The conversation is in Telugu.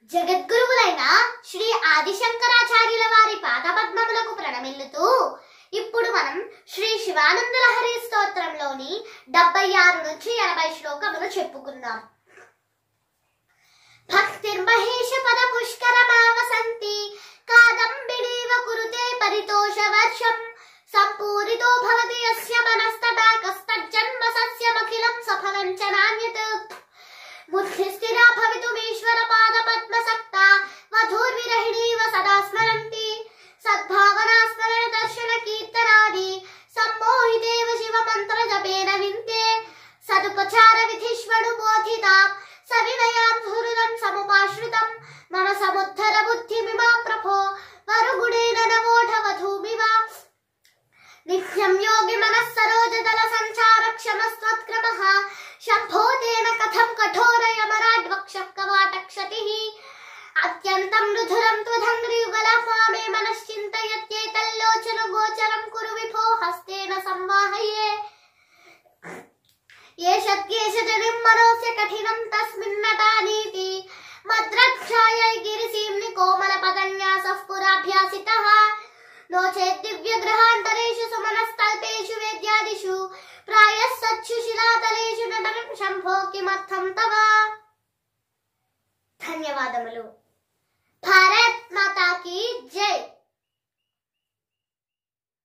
జగద్గురువులైన శ్రీ ఆదిశంకరాచార్యుల వారి పాదపద్మములకు ప్రణమిల్లుతూ ఇప్పుడు మనం శ్రీ శివానంద లహరి స్తోత్రంలోని 76 నుంచి 80 శ్లోకములు చెప్పుకుందాం. భక్తిర్మహేష పద పుష్కరమావసంతి కాదంబిడీవ కురుతే పరితోష వర్షం సంపూరితో భవతి యస్య మనస్తటాకస్తజ్జన్మ సస్యమఖిలం సఫలం చ నాన్యత్ బుద్ధిస్థిరా భవితుమీశ్వర పాదపద్మసక్తా వధూర్విరహిణీవ సదా స్మరంతి సద్భావనా స్మరణ దర్శన కీర్తనాది సమ్మోహితేవ శివ మంత్ర జపేన వింతే సదుపచార విధిష్వణు బోధితా సవినయాం హృదం సముపాశ్రితం మమ సముద్ధర బుద్ధిమిమాం ప్రభో వరుగుణేన నవోఢవధూమివ నిత్యం యోగి మనః సరోజదల సంచార క్షమస్త్వత్క్రమః శంభో తేన కథం కఠోరయమరాడ్వక్షః కవాటక్షతిః అత్యంతం మృధురం త్వధంగ్రియుగలఫామే మనశ్చింతయత్యేతల్లోచన గోచరం కురు విభో హస్తేన సంవాహయే ఏషద్యేష జనిం మనోస్య కఠినం తస్మిన్నటానీతి మద్రక్షాయై గిరిసీమ్ని కోమల పదన్యాసః పురాభ్యాసితః नो चेत् दिव्यग्रहान्तरेषु सुमनस्तल्पेषु वेद्यादिषु प्रायः सत्सु शिलातलेषु नटनं शम्भो किमर्थं तव. ధన్యవాదములు. భారత్ మాతా కీ జై.